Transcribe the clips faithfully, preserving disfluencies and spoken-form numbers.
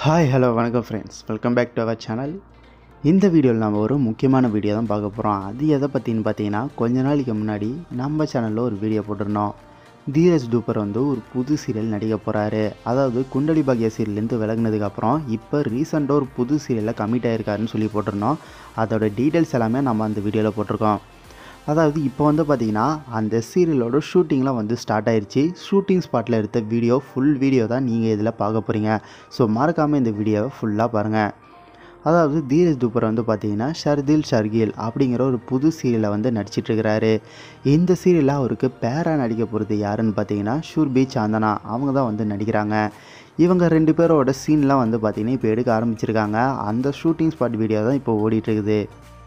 Hi hello வணக்கம் friends, welcome back to our channel. இந்த வீடியோவில் நம்ம ஒரு முக்கியமான வீடியோ தான் பார்க்க போகிறோம். அது எதை பற்றின்னு பார்த்தீங்கன்னா, கொஞ்ச நாளைக்கு முன்னாடி நம்ம சேனலில் ஒரு வீடியோ போட்டிருந்தோம். தீரஜ் டூப்பர் வந்து ஒரு புது சீரியல் நடிக்க போகிறாரு. அதாவது குண்டலி பாக்யா சீரியல்லேருந்து விலகினதுக்கப்புறம் இப்போ ரீசெண்டாக ஒரு புது சீரியலில் கமிட் ஆகிருக்காருன்னு சொல்லி போட்டிருந்தோம். அதோட டீட்டெயில்ஸ் எல்லாமே நம்ம அந்த வீடியோவில் போட்டிருக்கோம். அதாவது இப்போ வந்து பார்த்திங்கன்னா அந்த சீரியலோட ஷூட்டிங்லாம் வந்து ஸ்டார்ட் ஆயிடுச்சு. ஷூட்டிங் ஸ்பாட்டில் எடுத்த வீடியோ ஃபுல் வீடியோ தான் நீங்கள் இதில் பார்க்க போகிறீங்க. ஸோ மறக்காமல் இந்த வீடியோவை ஃபுல்லாக பாருங்கள். அதாவது தீரஜ் டூப்பர் வந்து பார்த்திங்கன்னா ஷர்தில் ஷர்கில் அப்படிங்கிற ஒரு புது சீரியலை வந்து நடிச்சிட்ருக்கிறாரு. இந்த சீரியலில் அவருக்கு பேராக நடிக்க போகிறது யாருன்னு பார்த்தீங்கன்னா ஷூர்பி சாந்தனா அவங்க தான் வந்து நடிக்கிறாங்க. இவங்க ரெண்டு பேரோட சீன்லாம் வந்து பார்த்திங்கன்னா இப்போ எடுக்க ஆரம்பிச்சிருக்காங்க. அந்த ஷூட்டிங் ஸ்பாட் வீடியோ தான் இப்போ ஓடிட்டுருக்குது.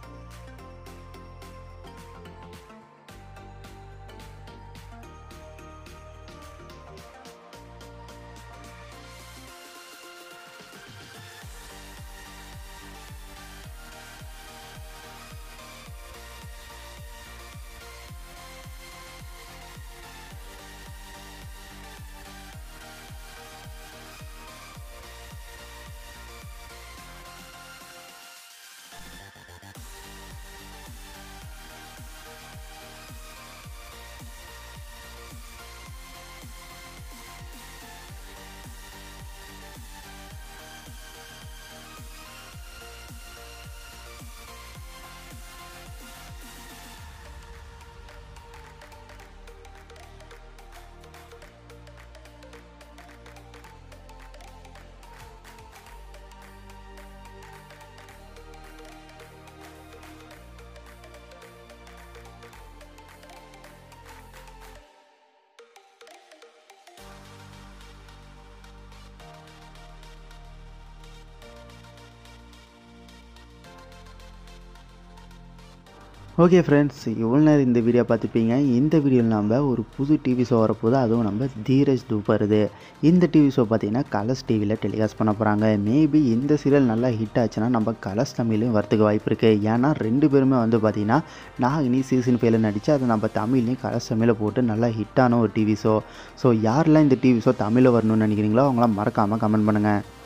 ஓகே ஃப்ரெண்ட்ஸ், இவ்வளோ நேரம் இந்த வீடியோ பார்த்துப்பீங்க. இந்த வீடியோவில் நம்ம ஒரு புது டிவி ஷோ வரப்போது, அதுவும் நம்ம தீரஜ் டூப்பர். இது இந்த டிவி ஷோ பார்த்திங்கன்னா கலர்ஸ் டிவியில் டெலிகாஸ்ட் பண்ண போகிறாங்க. மேபி இந்த சீரியல் நல்லா ஹிட் ஆச்சுன்னா நம்ம கலர்ஸ் தமிழ்லையும் வரத்துக்கு வாய்ப்பு இருக்குது. ஏன்னா ரெண்டு பேருமே வந்து பார்த்திங்கன்னா நாகினி சீசன் ஃபைவ்ல நடித்து அதை நம்ம தமிழ்லையும் கலர்ஸ் தமிழில் போட்டு நல்லா ஹிட்டான ஒரு டிவி ஷோ. ஸோ யாரெல்லாம் இந்த டிவி ஷோ தமிழில் வரணும்னு நினைக்கிறீங்களோ அவங்களாம் மறக்காமல் கமெண்ட் பண்ணுங்கள்.